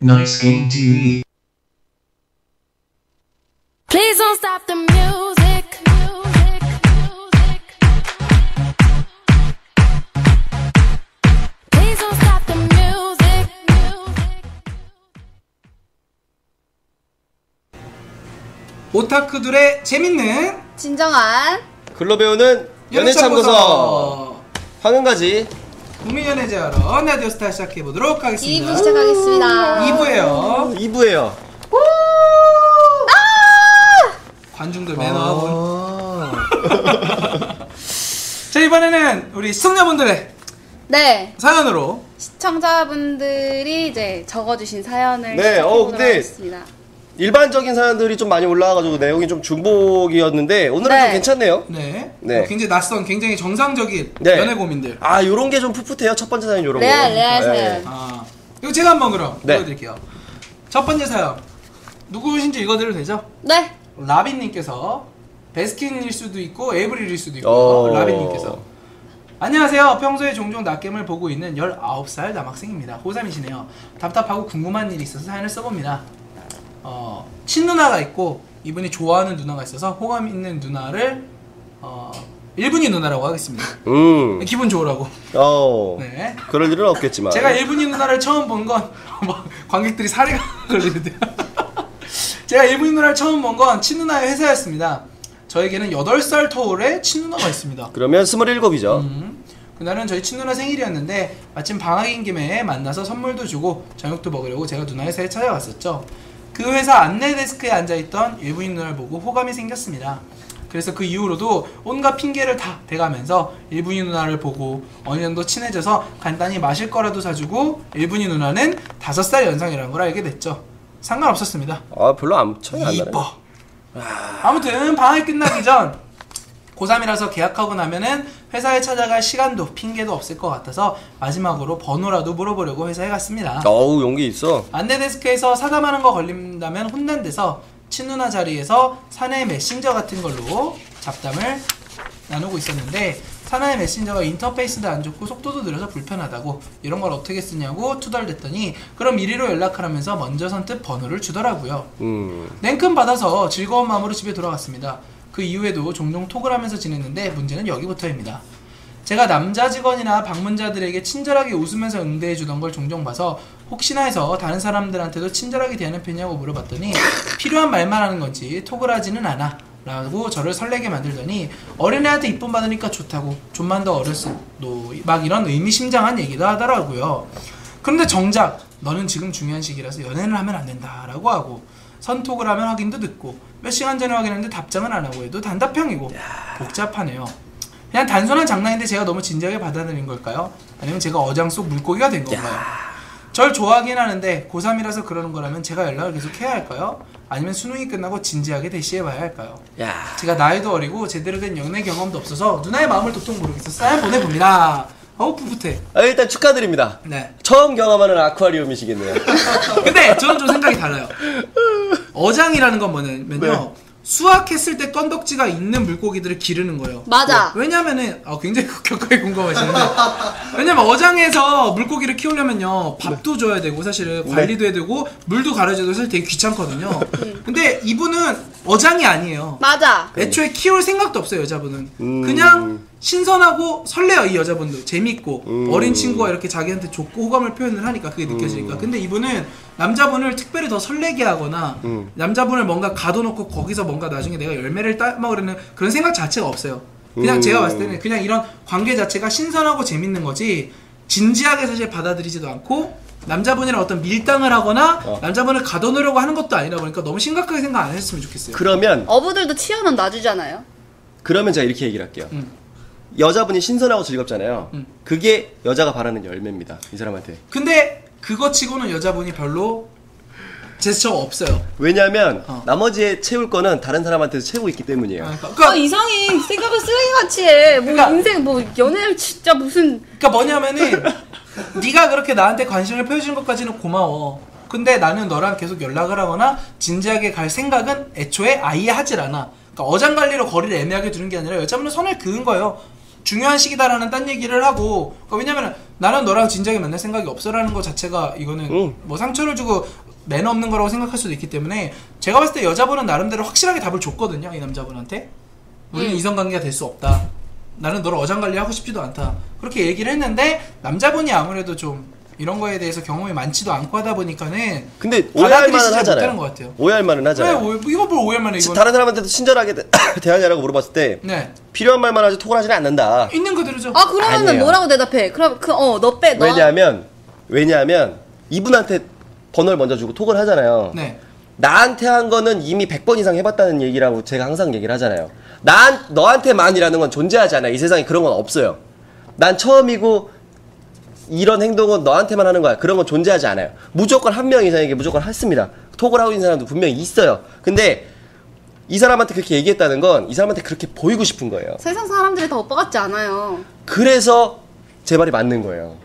Nice Game TV. Please don't stop the music. Please don't stop the music. 오타쿠들의 재밌는 진정한 글로 배우는 연애참고서 황은가지 국민연애제하러 라디오스타 시작해보도록 하겠습니다. 2부 시작하겠습니다. 2부예요. 2부예요. 관중들 매너하고. 자, 이번에는 우리 시청자분들의 네, 사연으로 시청자분들이 이제 적어주신 사연을 네, 시작해보도록 근데 하겠습니다. 일반적인 사연들이 좀 많이 올라와가지고 내용이 좀 중복이었는데 오늘은 네. 좀 괜찮네요. 네, 네. 굉장히 낯선, 굉장히 정상적인 네. 연애 고민들. 아, 요런 게 좀 풋풋해요. 첫 번째 사연 요런 거. 레알 사연. 아, 이거 제가 한번 그럼 네. 읽어드릴게요. 첫 번째 사연 누구신지 읽어드려도 되죠? 네, 라빈님께서 베스킨일 수도 있고 에이브릴일 수도 있고 어. 라빈님께서 안녕하세요. 평소에 종종 낮겜을 보고 있는 19살 남학생입니다. 고3이시네요. 답답하고 궁금한 일이 있어서 사연을 써봅니다. 친누나가 있고 이분이 좋아하는 누나가 있어서 호감 있는 누나를 일분이 누나라고 하겠습니다. 기분 좋으라고. 네. 그럴 일은 없겠지만. 제가 일분이 누나를 처음 본 건 관객들이 사례가 걸리는데요. 제가 일분이 누나를 처음 본 건 친누나의 회사였습니다. 저에게는 8살 터울의 친누나가 있습니다. 그러면 27이죠. 그날은 저희 친누나 생일이었는데 마침 방학인 김에 만나서 선물도 주고 저녁도 먹으려고 제가 누나 회사에 찾아갔었죠. 그 회사 안내 데스크에 앉아있던 일본인 누나를 보고 호감이 생겼습니다. 그래서 그 이후로도 온갖 핑계를 다 대가면서 일본인 누나를 보고 어느 정도 친해져서 간단히 마실 거라도 사주고 일본인 누나는 5살 연상이라는 걸 알게 됐죠. 상관없었습니다. 아, 별로 차이 안 나네. 이뻐. 아무튼 방학이 끝나기 전 고3이라서 계약하고 나면은 회사에 찾아갈 시간도 핑계도 없을 것 같아서 마지막으로 번호라도 물어보려고 회사에 갔습니다. 어우, 용기 있어. 안내 데스크에서 사담하는 거 걸린다면 혼난 데서 친누나 자리에서 사내 메신저 같은 걸로 잡담을 나누고 있었는데 사내 메신저가 인터페이스도 안 좋고 속도도 느려서 불편하다고 이런 걸 어떻게 쓰냐고 투덜댔더니 그럼 이리로 연락하라면서 먼저 선뜻 번호를 주더라고요. 냉큼 받아서 즐거운 마음으로 집에 돌아갔습니다. 그 이후에도 종종 톡을 하면서 지냈는데 문제는 여기부터입니다. 제가 남자 직원이나 방문자들에게 친절하게 웃으면서 응대해주던 걸 종종 봐서 혹시나 해서 다른 사람들한테도 친절하게 대하는 편이냐고 물어봤더니 필요한 말만 하는 건지 톡을 하지는 않아 라고 저를 설레게 만들더니 어린애한테 이쁨 받으니까 좋다고 좀만 더 어렸어도 막 이런 의미심장한 얘기도 하더라고요. 그런데 정작 너는 지금 중요한 시기라서 연애를 하면 안 된다 라고 하고 선톡을 하면 확인도 늦고 몇 시간 전에 확인했는데 답장은 안 하고 해도 단답형이고 복잡하네요. 그냥 단순한 장난인데 제가 너무 진지하게 받아들인 걸까요? 아니면 제가 어장 속 물고기가 된 건가요? 절 좋아하긴 하는데 고3이라서 그러는 거라면 제가 연락을 계속 해야 할까요? 아니면 수능이 끝나고 진지하게 대시해봐야 할까요? 제가 나이도 어리고 제대로 된 연애 경험도 없어서 누나의 마음을 도통 모르겠어 사연 보내봅니다. 어우 풋풋해. 일단 축하드립니다. 네. 처음 경험하는 아쿠아리움이시겠네요. 근데 저는 좀 생각이 달라요. 어장이라는 건 뭐냐면요. 네. 수확했을 때 건덕지가 있는 물고기들을 기르는 거예요. 맞아. 네. 왜냐면은 굉장히 격하게 궁금하시는데 왜냐면 어장에서 물고기를 키우려면요 밥도 줘야 되고 사실은 관리도 해야 되고 물도 갈아줘야 되고 사실 되게 귀찮거든요. 근데 이분은 어장이 아니에요. 맞아. 애초에 키울 생각도 없어요. 여자분은 그냥 신선하고 설레요. 이 여자분도 재밌고 어린 친구가 이렇게 자기한테 좋고 호감을 표현을 하니까 그게 느껴지니까. 근데 이분은 남자분을 특별히 더 설레게 하거나 남자분을 뭔가 가둬놓고 거기서 뭔가 나중에 내가 열매를 따먹으려는 그런 생각 자체가 없어요. 그냥 제가 봤을 때는 그냥 이런 관계 자체가 신선하고 재밌는 거지 진지하게 사실 받아들이지도 않고 남자분이랑 어떤 밀당을 하거나 남자분을 가둬놓으려고 하는 것도 아니라 보니까 너무 심각하게 생각 안 했으면 좋겠어요. 그러면 어부들도 치어는 놔주잖아요. 그러면 제가 이렇게 얘기를 할게요. 여자분이 신선하고 즐겁잖아요. 그게 여자가 바라는 열매입니다. 이 사람한테. 근데 그거 치고는 여자분이 별로 제스처가 없어요. 왜냐면 나머지에 채울 거는 다른 사람한테서 채우고 있기 때문이에요. 그러니까 이상해. 생각을 쓰레기같이 해. 뭐 그러니까- 인생 뭐 연애를 진짜 무슨. 그러니까 뭐냐면은 네가 그렇게 나한테 관심을 표해주는 것까지는 고마워. 근데 나는 너랑 계속 연락을 하거나 진지하게 갈 생각은 애초에 아예 하질 않아. 그러니까 어장관리로 거리를 애매하게 두는 게 아니라 여자분은 선을 그은 거예요. 중요한 시기다라는 딴 얘기를 하고, 그러니까 왜냐면 나는 너랑 진작에 만날 생각이 없어라는 것 자체가 이거는 뭐 상처를 주고 매너 없는 거라고 생각할 수도 있기 때문에 제가 봤을 때 여자분은 나름대로 확실하게 답을 줬거든요. 이 남자분한테. 우리는 이성관계가 될 수 없다. 나는 너를 어장관리하고 싶지도 않다. 그렇게 얘기를 했는데 남자분이 아무래도 좀 이런 거에 대해서 경험이 많지도 않고 하다 보니까는 근데 오해할 만은 못하는 하잖아요. 것 같아요. 오해할 만은 하잖아요. 이거 뭘 오해할 만해? 이건 다른 사람한테도 친절하게 대하냐라고 물어봤을 때 네. 필요한 말만 하지 톡을 하지는 않는다. 있는 그대로죠. 아 그러면은 아니에요. 뭐라고 대답해? 그럼 너 빼. 너. 왜냐하면 이분한테 번호를 먼저 주고 톡을 하잖아요. 네. 나한테 한 거는 이미 100번 이상 해봤다는 얘기라고 제가 항상 얘기를 하잖아요. 너한테만이라는 건 존재하지 않아요. 이 세상에 그런 건 없어요. 난 처음이고 이런 행동은 너한테만 하는 거야. 그런 건 존재하지 않아요. 무조건 한 명 이상에게 무조건 했습니다. 톡을 하고 있는 사람도 분명히 있어요. 근데 이 사람한테 그렇게 얘기했다는 건 이 사람한테 그렇게 보이고 싶은 거예요. 세상 사람들이 다 오빠 같지 않아요. 그래서 제 말이 맞는 거예요.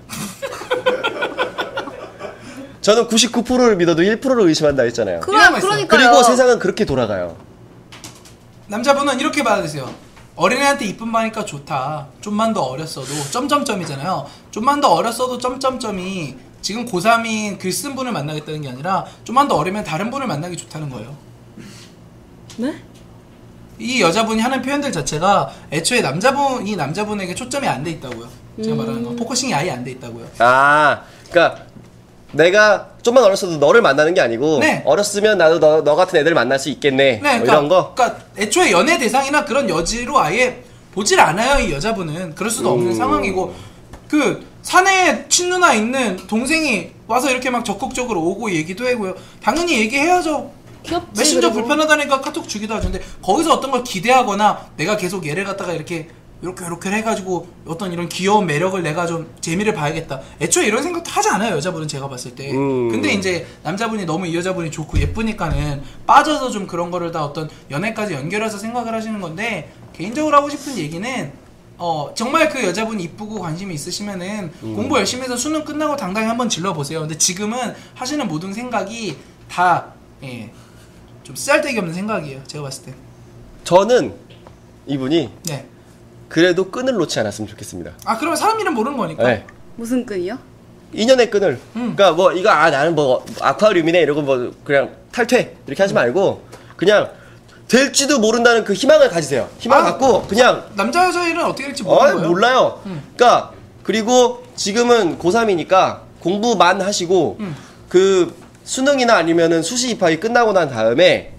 저는 99%를 믿어도 1%를 의심한다 했잖아요. 이해하고 있어요. 그러니까요. 그리고 세상은 그렇게 돌아가요. 남자분은 이렇게 받아들이세요. 어린애한테 이쁨 받으니까 좋다. 좀만 더 어렸어도 점점점이잖아요. 좀만 더 어렸어도 점점점이 지금 고3인 글 쓴 분을 만나겠다는 게 아니라 좀만 더 어리면 다른 분을 만나기 좋다는 거예요. 네? 이 여자분이 하는 표현들 자체가 애초에 이 남자분에게 초점이 안 돼 있다고요. 제가 말하는 건 포커싱이 아예 안 돼 있다고요. 아, 그러니까 내가 좀만 어렸어도 너를 만나는 게 아니고 네. 어렸으면 나도 너 같은 애들 만날 수 있겠네. 네, 뭐 이런 거. 그러니까 애초에 연애 대상이나 그런 여지로 아예 보질 않아요. 이 여자분은 그럴 수도 없는 상황이고 그 사내에 친누나 있는 동생이 와서 이렇게 막 적극적으로 오고 얘기도 하고요. 당연히 얘기해야죠. 귀엽지. 메신저 그리고. 불편하다니까 카톡 주기도 하죠. 근데 거기서 어떤 걸 기대하거나 내가 계속 얘를 갖다가 이렇게 해가지고 어떤 이런 귀여운 매력을 내가 좀 재미를 봐야겠다. 애초에 이런 생각도 하지 않아요. 여자분은 제가 봤을 때. 근데 이제 남자분이 너무 이 여자분이 좋고 예쁘니까는 빠져서 좀 그런 거를 다 어떤 연애까지 연결해서 생각을 하시는 건데 개인적으로 하고 싶은 얘기는 정말 그 여자분이 이쁘고 관심이 있으시면은 공부 열심히 해서 수능 끝나고 당당히 한번 질러보세요. 근데 지금은 하시는 모든 생각이 다 좀 쓰잘데기 없는 생각이에요. 제가 봤을 때. 저는 이분이 네. 그래도 끈을 놓지 않았으면 좋겠습니다. 아 그러면 사람 이름 모르는 거니까. 네. 무슨 끈이요? 인연의 끈을. 그러니까 뭐 이거 나는 뭐 아쿠아리움이네 이러고 뭐 그냥 탈퇴 이렇게 하지 말고 그냥 될지도 모른다는 그 희망을 가지세요. 희망을 갖고 그냥 남자 여자 일은 어떻게 될지 모르는 거예요. 몰라요. 그러니까 그리고 지금은 고3이니까 공부만 하시고 그 수능이나 아니면은 수시 입학이 끝나고 난 다음에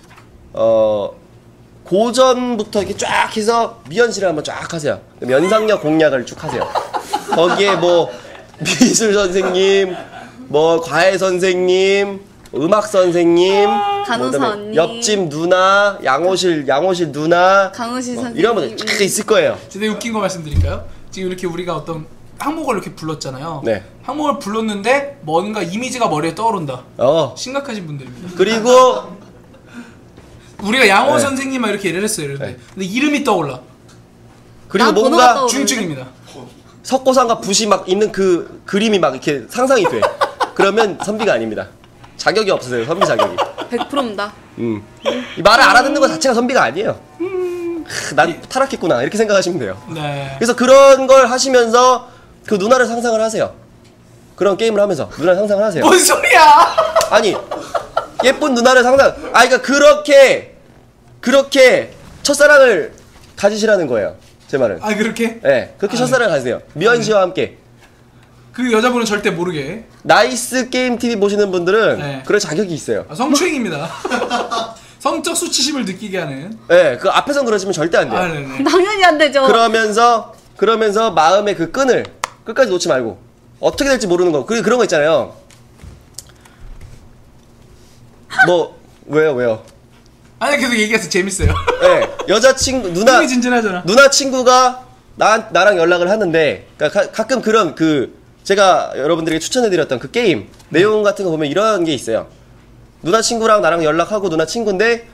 고전부터 이렇게 쫙 해서 미연실을 한번 쫙 하세요. 면상력 공략을 쭉 하세요. 거기에 뭐 미술 선생님, 뭐 과외 선생님, 음악 선생님, 간호사 뭐 언니. 옆집 누나, 양호실 누나, 강의실 선생님. 이런 분들 쫙 있을 거예요. 되게 웃긴 거 말씀드릴까요? 지금 이렇게 우리가 어떤 항목을 이렇게 불렀잖아요. 네. 항목을 불렀는데 뭔가 이미지가 머리에 떠오른다. 심각하신 분들입니다. 그리고 우리가 양호 네. 선생님 막 이렇게 얘기를 했어요. 이런데 네. 근데 이름이 떠올라. 그리고 난 번호가 뭔가 떠오르는데? 중증입니다. 석고상과 붓이 막 있는 그 그림이 막 이렇게 상상이 돼. 그러면 선비가 아닙니다. 자격이 없으세요. 선비 자격이. 100%입니다. 이 말을 알아듣는 것 자체가 선비가 아니에요. 난 타락했구나 이렇게 생각하시면 돼요. 네. 그래서 그런 걸 하시면서 그 누나를 상상을 하세요. 그런 게임을 하면서 누나를 상상을 하세요. 뭔 소리야? 아니 예쁜 누나를 상상. 그러니까 그렇게 첫사랑을 가지시라는 거예요. 제 말은. 아 그렇게? 네, 그렇게 첫사랑을 가지세요. 미연 씨와 함께. 그 여자분은 절대 모르게. 나이스 게임 TV 보시는 분들은 네. 그럴 자격이 있어요. 성추행입니다. 성적 수치심을 느끼게 하는. 네, 그 앞에선 그러시면 절대 안 돼요. 아 네네. 당연히 안 되죠. 그러면서 마음의 그 끈을 끝까지 놓지 말고 어떻게 될지 모르는 거. 그런 거 있잖아요. 뭐 왜요? 아니 계속 얘기해서 재밌어요. 네, 여자친구 흥미진진하잖아. 누나 친구가 나랑 연락을 하는데 그러니까 가끔 그런 그 제가 여러분들에게 추천해드렸던 그 게임 내용 같은 거 보면 이런 게 있어요. 누나 친구랑 나랑 연락하고 누나 친구인데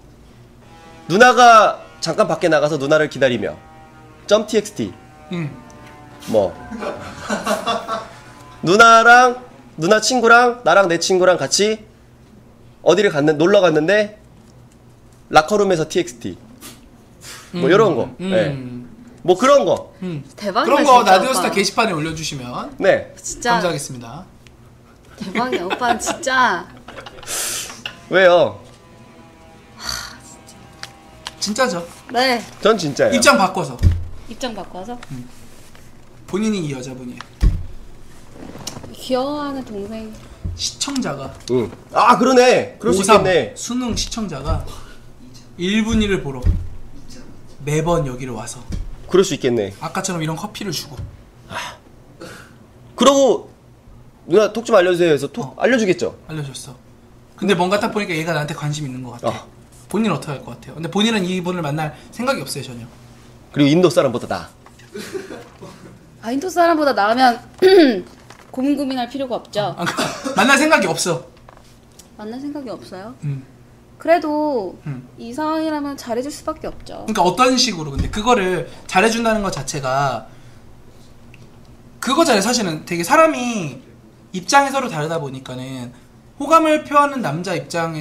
누나가 잠깐 밖에 나가서 누나를 기다리며 .txt 뭐 누나 친구랑 나랑 내 친구랑 같이 어디를 놀러 갔는데 라커룸에서 txt 뭐 이런 거. 네. 뭐 그런 거. 대박이다. 그런 거 진짜, 라디오스타 오빠. 게시판에 올려주시면 네. 진짜 감사하겠습니다. 대박이야. 오빠는 진짜 왜요? 진짜죠. 네 전 진짜예요. 입장 바꿔서 입장 바꿔서 본인이 이 여자분이에요. 귀여워하는 동생. 시청자가 응. 아 그러네. 그럴 수 고3 있겠네. 수능 시청자가 1분위를 보러 매번 여기를 와서 그럴 수 있겠네. 아까처럼 이런 커피를 주고 그러고 누나 톡 좀 알려주세요 해서 톡 알려주겠죠. 알려줬어. 근데 뭔가 딱 보니까 얘가 나한테 관심 있는 것 같아. 본인은 어떻게 할 것 같아요? 근데 본인은 이분을 만날 생각이 없어요 전혀. 그리고 인도 사람보다 나. 아 인도 사람보다 나으면 고민할 필요가 없죠. 아, 만날 생각이 없어. 만날 생각이 없어요. 음. 그래도 음. 이 상황이라면 잘해줄 수밖에 없죠. 그러니까 어떤 식으로 근데 그거를 잘해준다는 것 자체가 그거잖아요. 사실은 되게 사람이 입장이 서로 다르다 보니까는 호감을 표하는 남자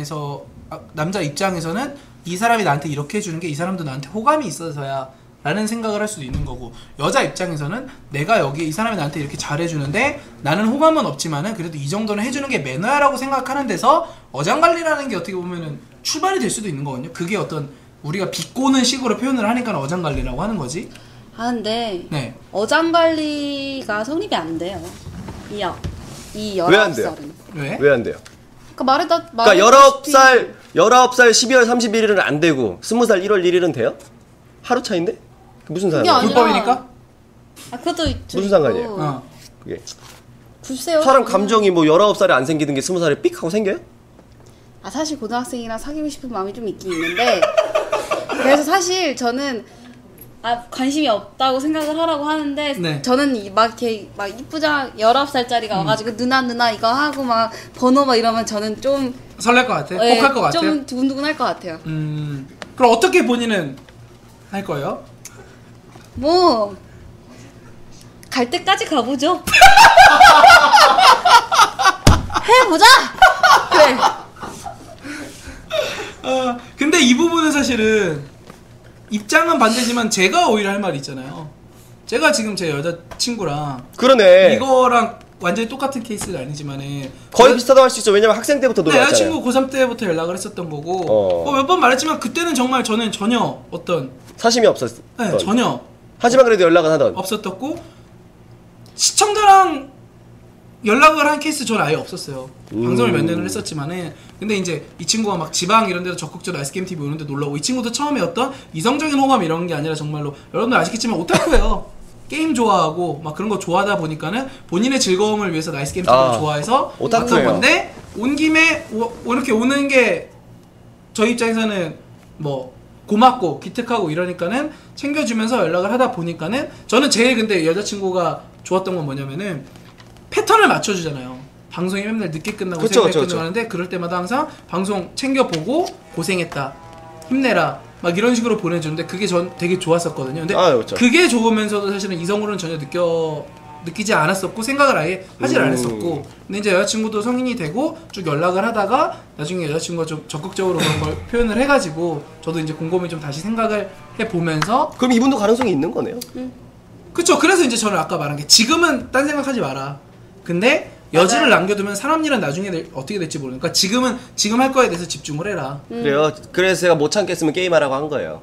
입장에서는 이 사람이 나한테 이렇게 해주는 게 이 사람도 나한테 호감이 있어서야 라는 생각을 할 수도 있는 거고, 여자 입장에서는 내가 여기 이 사람이 나한테 이렇게 잘해주는데 나는 호감은 없지만은 그래도 이 정도는 해주는 게 매너야라고 생각하는 데서 어장관리라는 게 어떻게 보면은 출발이 될 수도 있는 거거든요. 그게 어떤 우리가 비꼬는 식으로 표현을 하니까 어장관리라고 하는 거지. 아 근데 네. 어장관리가 성립이 안 돼요. 이 왜 안 돼요? 19살은. 왜? 왜 안 돼요? 그러니까 그러니까 19살 12월 31일은 안 되고 20살 1월 1일은 돼요? 하루 차인데? 무슨 그게 상관이에요? 아니라- 불법이니까? 아 그것도 무슨 상관이에요? 어. 그게 글쎄요. 사람 저는- 감정이 뭐 19살에 안 생기는 게 20살에 삑 하고 생겨요? 아 사실 고등학생이랑 사귀고 싶은 마음이 좀 있긴 있는데 그래서 사실 저는 관심이 없다고 생각을 하라고 하는데 네. 저는 막 이렇게 막 이쁘장 19살짜리가 와가지고 누나 이거 하고 막 번호 막 이러면 저는 좀 설렐 것 같아? 꼭 할 것 같아? 좀 두근두근할 것 같아요. 그럼 어떻게 본인은 할 거예요? 뭐 갈 때까지 가보죠. 해보자. 그래. 근데 이 부분은 사실은 입장은 반대지만 제가 오히려 할 말이 있잖아요. 제가 지금 제 여자친구랑 그러네. 이거랑 완전히 똑같은 케이스가 아니지만은 거의 비슷하다고 할 수 있죠. 왜냐면 학생 때부터 네, 놀았잖아요. 여자친구 고3 때부터 연락을 했었던 거고 몇 번 말했지만 그때는 정말 저는 전혀 어떤 사심이 없었던. 네, 전혀 하지만 그래도 연락은 하던. 없었었고 시청자랑 연락을 한 케이스 전 아예 없었어요. 방송을 몇 년을 했었지만은 근데 이제 이 친구가 막 지방 이런 데서 적극적으로 아이스게임 TV 오는데 놀라고 이 친구도 처음에 어떤 이성적인 호감 이런 게 아니라 정말로 여러분들 아시겠지만 오타쿠예요. 게임 좋아하고 막 그런 거 좋아하다 보니까는 본인의 즐거움을 위해서 나이스게임 TV를 좋아해서 오타쿠예요. 왔던 건데 온 김에 이렇게 오는 게 저희 입장에서는 뭐 고맙고 기특하고 이러니까는 챙겨주면서 연락을 하다 보니까는 저는 제일 근데 여자친구가 좋았던 건 뭐냐면은 패턴을 맞춰주잖아요. 방송이 맨날 늦게 끝나고 새벽에 끝나고 하는데 그럴 때마다 항상 방송 챙겨보고 고생했다 힘내라 막 이런 식으로 보내주는데 그게 전 되게 좋았었거든요. 근데 그렇죠. 그게 좋으면서도 사실은 이성으로는 전혀 느끼지 않았었고 생각을 아예 하질 않았었고 근데 이제 여자친구도 성인이 되고 쭉 연락을 하다가 나중에 여자친구가 좀 적극적으로 그런 걸 표현을 해가지고 저도 이제 곰곰이 좀 다시 생각을 해보면서 그럼 이분도 가능성이 있는 거네요. 그쵸. 그래서 이제 저는 아까 말한 게 지금은 딴 생각하지 마라. 근데 여지를 남겨두면 사람 일은 나중에 어떻게 될지 모르니까 지금 할 거에 대해서 집중을 해라. 그래요. 그래서 제가 못 참겠으면 게임하라고 한 거예요.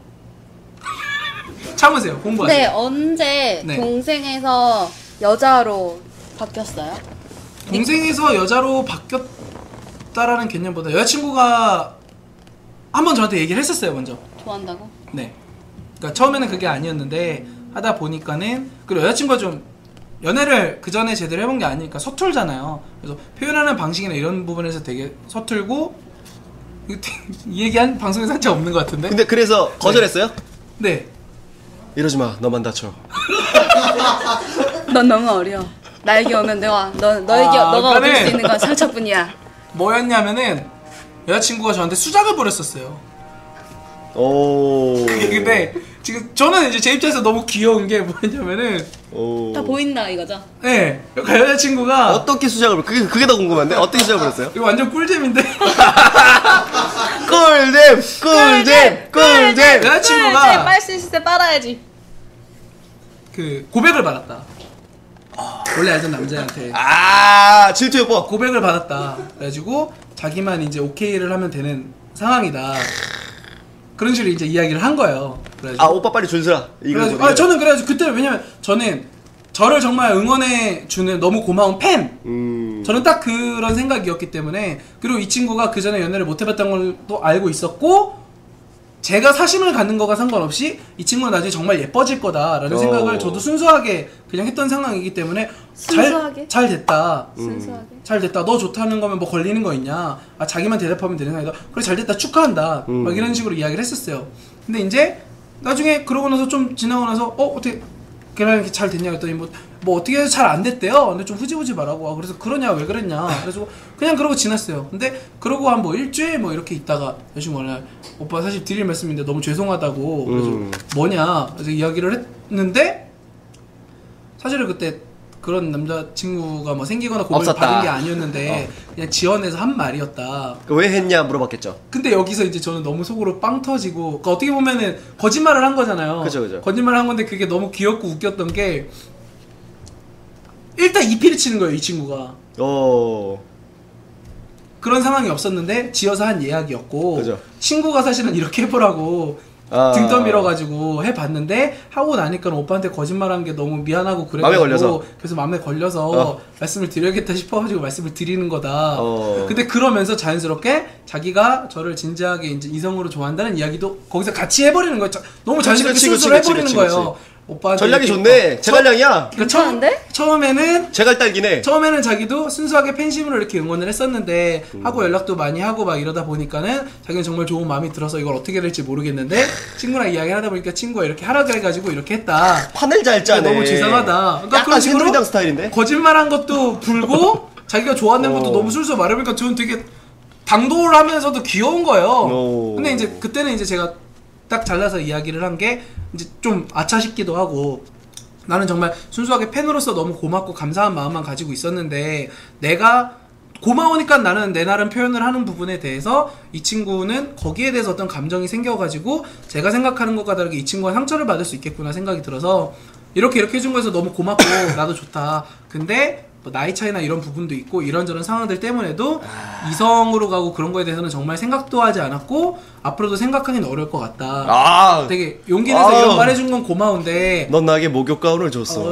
참으세요. 공부하세요. 네 언제 네. 동생에서 여자로 바뀌었어요? 동생에서 여자로 바뀌었다라는 개념보다 여자친구가 한번 저한테 얘기를 했었어요. 먼저. 좋아한다고? 네. 그러니까 처음에는 그게 아니었는데 하다 보니까는 그리고 여자친구가 좀 연애를 그 전에 제대로 해본 게 아니니까 서툴잖아요. 그래서 표현하는 방식이나 이런 부분에서 되게 서툴고 이 얘기한 방송에서 한 적 없는 것 같은데. 근데 그래서 거절했어요? 네. 이러지 마. 너만 다쳐. 넌 너무 어려. 나에게 오면 너가 얻을 수 있는 건 상처뿐이야. 뭐였냐면은 여자친구가 저한테 수작을 부렸었어요. 오. 근데 지금 저는 이제 제 입장에서 너무 귀여운 게 뭐였냐면은 다 보인다 이거죠? 네. 여자친구가 어떻게 수작을 그게 더 궁금한데 어떻게 수작을 부렸어요? 이거 완전 꿀잼인데. 꿀잼. 여자친구가 빨수 있을 때 빨아야지. 그 고백을 받았다. 원래 알던 남자한테 질투 요법. 고백을 받았다. 그래가지고 자기만 이제 오케이를 하면 되는 상황이다. 그런 식으로 이제 이야기를 한 거예요. 그래가지고 오빠 빨리 준수라. 그래가지고 저는 그래가지고 그때 왜냐면 저는 저를 정말 응원해 주는 너무 고마운 팬. 저는 딱 그런 생각이었기 때문에 그리고 이 친구가 그 전에 연애를 못 해봤던 걸 또 알고 있었고 제가 사심을 갖는 거가 상관없이 이 친구는 나중에 정말 예뻐질 거다라는 생각을 저도 순수하게 그냥 했던 상황이기 때문에 순수하게? 잘 됐다. 순수하게. 잘 됐다. 너 좋다는 거면 뭐 걸리는 거 있냐? 자기만 대답하면 되는 상황이다. 그래 잘 됐다. 축하한다. 막 이런 식으로 이야기를 했었어요. 근데 이제 나중에 그러고 나서 좀 지나고 나서 어떻게 걔랑 이렇게 잘 됐냐 했더니 뭐 어떻게 해서 잘 안 됐대요. 근데 좀 후지부지 말하고 그래서 그러냐 왜 그랬냐. 그래서 그냥 그러고 지났어요. 근데 그러고 한 뭐 일주일 뭐 이렇게 있다가 여자친구 어느 날 오빠 사실 드릴 말씀인데 너무 죄송하다고 그래서 뭐냐 그래서 이야기를 했는데 사실은 그때 그런 남자친구가 뭐 생기거나 고백을 없었다. 받은 게 아니었는데 그냥 지원해서 한 말이었다. 왜 했냐 물어봤겠죠. 근데 여기서 이제 저는 너무 속으로 빵 터지고 그러니까 어떻게 보면은 거짓말을 한 거잖아요. 그죠. 거짓말을 한 건데 그게 너무 귀엽고 웃겼던 게 일단 이피를 치는 거예요, 이 친구가. 그런 상황이 없었는데 지어서 한 이야기였고 그죠. 친구가 사실은 이렇게 해보라고 등 떠밀어가지고 해봤는데 하고 나니까 오빠한테 거짓말한 게 너무 미안하고 그래가지고 마음에 걸려서. 그래서 마음에 걸려서 말씀을 드려야겠다 싶어가지고 말씀을 드리는 거다. 근데 그러면서 자연스럽게 자기가 저를 진지하게 이제 이성으로 좋아한다는 이야기도 거기서 같이 해버리는 거예요. 너무 자연스럽게 스스로 해버리는 거예요. 오빠한테 전략이 이렇게 좋네. 제갈량이야. 괜찮은데? 처음에는 제갈딸기네. 처음에는 자기도 순수하게 팬심으로 이렇게 응원을 했었는데 하고 연락도 많이 하고 막 이러다 보니까는 자기는 정말 좋은 마음이 들어서 이걸 어떻게 될지 모르겠는데 친구랑 이야기를 하다 보니까 친구가 이렇게 하라 그래가지고 이렇게 했다. 판을 잘 짜네. 너무 죄송하다. 그러니까 약간 그런 식으로 새누리당 스타일인데. 거짓말한 것도 불고 자기가 좋아하는 것도 너무 술술 말해보니까 저는 되게 당돌하면서도 귀여운 거예요. 근데 이제 그때는 이제 제가 딱 잘라서 이야기를 한 게 이제 좀 아차 싶기도 하고 나는 정말 순수하게 팬으로서 너무 고맙고 감사한 마음만 가지고 있었는데 내가 고마우니까 나는 내 나름 표현을 하는 부분에 대해서 이 친구는 거기에 대해서 어떤 감정이 생겨가지고 제가 생각하는 것과 다르게 이 친구가 상처를 받을 수 있겠구나 생각이 들어서 이렇게 해준 거에서 너무 고맙고 나도 좋다. 근데 뭐 나이 차이나 이런 부분도 있고 이런저런 상황들 때문에도 이성으로 가고 그런 거에 대해서는 정말 생각도 하지 않았고 앞으로도 생각하기는 어려울 것 같다. 되게 용기 내서 이런 말 해준 건 고마운데 넌 나에게 목욕 가운을 줬어.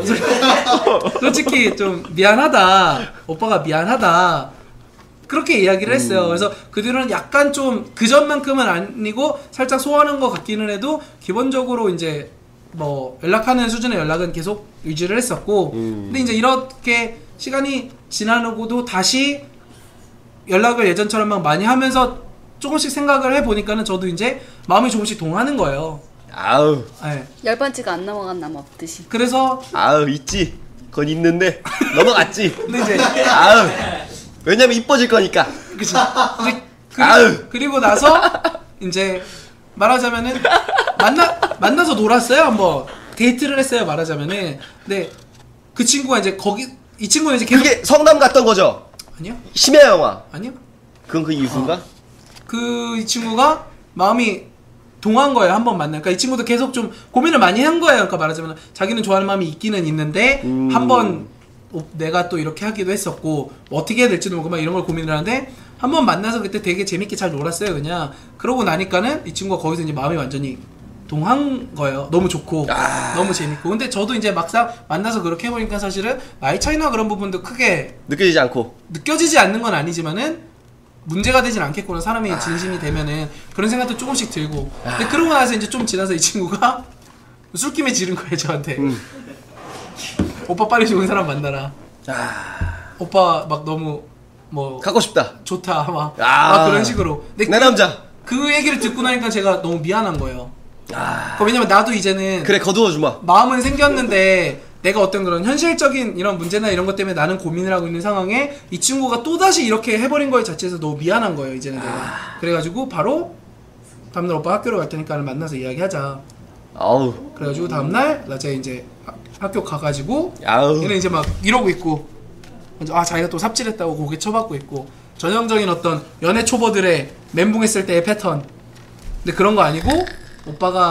솔직히 좀 미안하다. 오빠가 미안하다. 그렇게 이야기를 했어요. 그래서 그 뒤로는 약간 좀 그전만큼은 아니고 살짝 소화하는 것 같기는 해도 기본적으로 이제 뭐 연락하는 수준의 연락은 계속 유지를 했었고 근데 이제 이렇게 시간이 지나고도 다시 연락을 예전처럼 막 많이 하면서 조금씩 생각을 해보니까는 저도 이제 마음이 조금씩 동하는 거예요. 네. 10번째가 안 넘어간 남 없듯이. 그래서 있지. 그건 있는데 넘어갔지. 근데 이제 왜냐면 이뻐질 거니까. 그치. 그리고 나서 이제 말하자면은 만나서 놀았어요. 한번 데이트를 했어요. 말하자면은. 근데 그 친구가 이제 이 친구는 이제 계속 그게 성남 갔던 거죠? 아니요. 심야 영화. 아니요. 그건 그 이유인가? 이 친구가 마음이 동한 거예요. 한번 만나니까 이 친구도 계속 좀 고민을 많이 한 거예요. 그러니까 말하자면 자기는 좋아하는 마음이 있기는 있는데 한번 내가 또 이렇게 하기도 했었고 뭐 어떻게 해야 될지도 모르고 막 이런 걸 고민을 하는데 한번 만나서 그때 되게 재밌게 잘 놀았어요. 그냥 그러고 나니까는 이 친구가 거기서 이제 마음이 완전히 동한 거예요. 너무 좋고 너무 재밌고. 근데 저도 이제 막상 만나서 그렇게 해보니까 사실은 나이 차이나 그런 부분도 크게 느껴지지 않는 건 아니지만은 문제가 되진 않겠구나. 사람이 진심이 되면은 그런 생각도 조금씩 들고. 근데 그러고 나서 이제 좀 지나서 이 친구가 술김에 지른 거예요 저한테. 오빠 빨리 좋은 사람 만나라. 오빠 막 너무 뭐 갖고 싶다. 좋다 막 그런 식으로. 근데 내 남자. 그 얘기를 듣고 나니까 제가 너무 미안한 거예요. 왜냐면 나도 이제는 그래 거두어주마. 마음은 생겼는데 내가 어떤 그런 현실적인 이런 문제나 이런 것 때문에 나는 고민을 하고 있는 상황에 이 친구가 또다시 이렇게 해버린 거에 자체에서 너무 미안한 거예요 이제는 내가. 그래가지고 바로 다음날 오빠 학교로 갈 테니까 만나서 이야기하자. 그래가지고 다음날 낮에 이제 학교 가가지고 얘는 이제 막 이러고 있고 자기가 또 삽질했다고 고개 쳐박고 있고 전형적인 어떤 연애 초보들의 멘붕했을 때의 패턴. 근데 그런 거 아니고 오빠가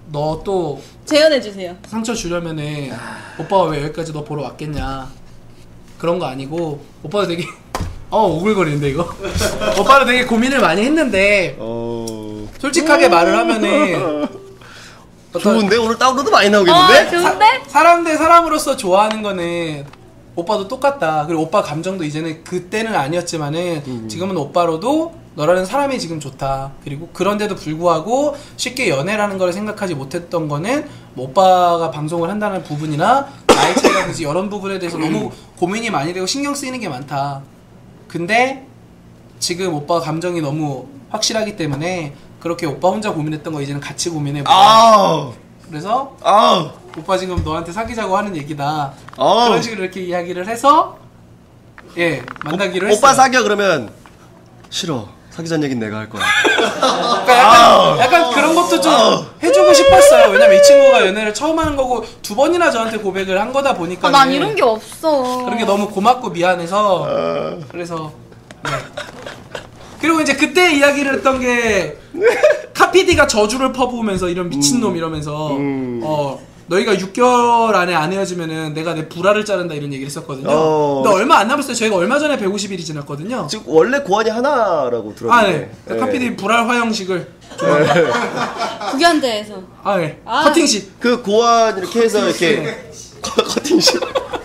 너 또 재현해 주세요. 상처 주려면은 오빠가 왜 여기까지 너 보러 왔겠냐 그런 거 아니고 오빠도 되게 오글거리는데 이거 오빠도 되게 고민을 많이 했는데 솔직하게 말을 하면은 좋은데 오늘 다운로드 많이 나오겠는데? 좋은데? 사람 대 사람으로서 좋아하는 거는 오빠도 똑같다. 그리고 오빠 감정도 이제는 그때는 아니었지만은 지금은 오빠로도 너라는 사람이 지금 좋다. 그리고 그런데도 불구하고 쉽게 연애라는 걸 생각하지 못했던 거는 뭐 오빠가 방송을 한다는 부분이나 나이 차이라든지 이런 부분에 대해서 너무 고민이 많이 되고 신경 쓰이는 게 많다. 근데 지금 오빠가 감정이 너무 확실하기 때문에 그렇게 오빠 혼자 고민했던 거 이제는 같이 고민해보자. 그래서 오빠 지금 너한테 사귀자고 하는 얘기다. 그런 식으로 이렇게 이야기를 해서 만나기로 했어요. 오빠 사겨 그러면 싫어. 사귀자는 얘기는 내가 할 거야. 그러니까 약간 그런 것도 좀 해주고 싶었어요. 왜냐면 이 친구가 연애를 처음 하는 거고 2번이나 저한테 고백을 한 거다 보니까 난 이런 게 없어. 그런 게 너무 고맙고 미안해서 그래서 그리고 이제 그때 이야기를 했던 게 카피디가 저주를 퍼부으면서 이런 미친놈 이러면서 너희가 6개월 안에 안 헤어지면은 내가 내 불알을 자른다 이런 얘기를 했었거든요. 근데 얼마 안 남았어요. 저희가 얼마 전에 150일이 지났거든요. 지금 원래 고안이 하나라고 들었는데. 네. 카피디 불알 화형식을 국연대에서. 네. 커팅식. 그 고안 이렇게 해서 이렇게 커팅식.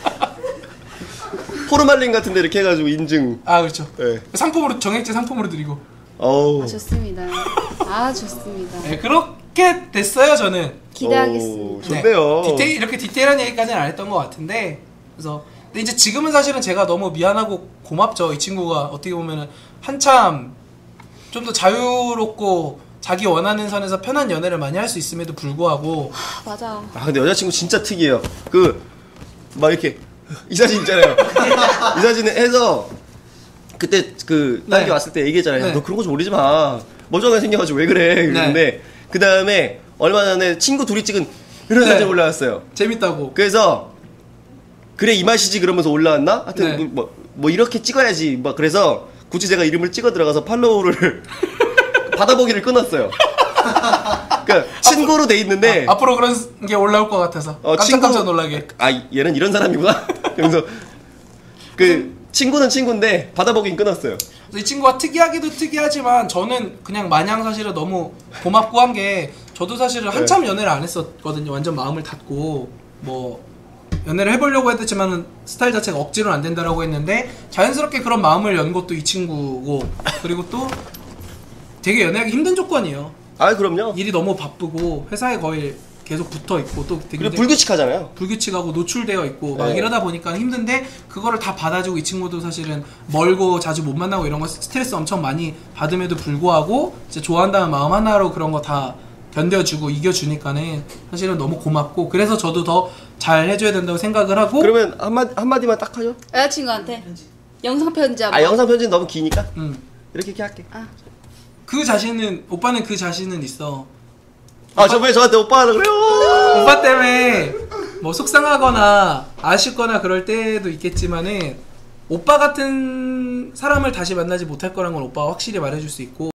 포르말린 같은데 이렇게 해가지고 인증. 그렇죠. 네. 상품으로 정액제 상품으로 드리고. 좋습니다. 좋습니다. 네, 그렇게 됐어요 저는. 기대하겠습니다. 좋네요. 이렇게 디테일한 얘기까지는 안 했던 것 같은데 근데 이제 지금은 사실은 제가 너무 미안하고 고맙죠. 이 친구가 어떻게 보면은 한참 좀 더 자유롭고 자기 원하는 선에서 편한 연애를 많이 할 수 있음에도 불구하고 맞아. 근데 여자친구 진짜 특이해요. 막 이렇게 이 사진 있잖아요. 이 사진을 해서 그때 딸기 왔을 때 얘기했잖아요. 너 그런 거 좀 올리지 마. 멀쩡하게 생겨가지고 왜 그래. 그랬는데 그 다음에 얼마 전에 친구 둘이 찍은 이런 사진 올라왔어요. 재밌다고. 그래서 그래 이 맛이지 그러면서 올라왔나? 하여튼 뭐 이렇게 찍어야지. 막 그래서 굳이 제가 이름을 찍어 들어가서 팔로우를 받아보기를 끊었어요. 그러니까 친구로 돼 있는데 앞으로 그런 게 올라올 것 같아서 깜짝 놀라게. 얘는 이런 사람이구나. 그래서 친구는 친구인데 받아보긴 끊었어요. 이 친구가 특이하기도 특이하지만 저는 그냥 마냥 사실은 너무 고맙고 한 게 저도 사실은 한참 연애를 안 했었거든요. 완전 마음을 닫고 뭐 연애를 해보려고 했지만 스타일 자체가 억지로는 안 된다라고 했는데 자연스럽게 그런 마음을 연 것도 이 친구고 그리고 또 되게 연애하기 힘든 조건이에요. 그럼요. 일이 너무 바쁘고 회사에 거의 계속 붙어 있고 또 되게 그리고 불규칙하잖아요. 불규칙하고 노출되어 있고 막 이러다 보니까 힘든데 그거를 다 받아주고 이 친구도 사실은 멀고 자주 못 만나고 이런 거 스트레스 엄청 많이 받음에도 불구하고 진짜 좋아한다는 마음 하나로 그런 거 다 견뎌주고 이겨주니까는 사실은 너무 고맙고 그래서 저도 더 잘 해줘야 된다고 생각을 하고. 그러면 한마디만 딱 하죠. 여자친구한테 영상 편지 영상 편지는 너무 기니까 이렇게 할게. 오빠는 그 자신은 있어. 왜 저한테 오빠라 그래요? 오빠 때문에 뭐 속상하거나 아쉽거나 그럴 때도 있겠지만은 오빠 같은 사람을 다시 만나지 못할 거란 건 오빠가 확실히 말해줄 수 있고